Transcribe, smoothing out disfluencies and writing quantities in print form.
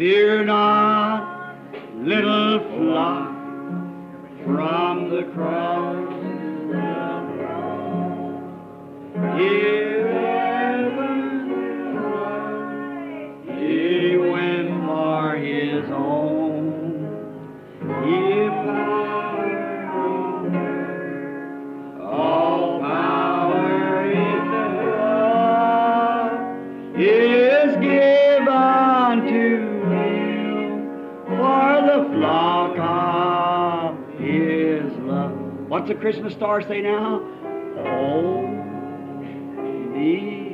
Fear not, little flock, from the cross. He went for his own. He power on earth, all power in the earth is given to him for the flock of his love. What's the Christmas star say now? Oh, thee.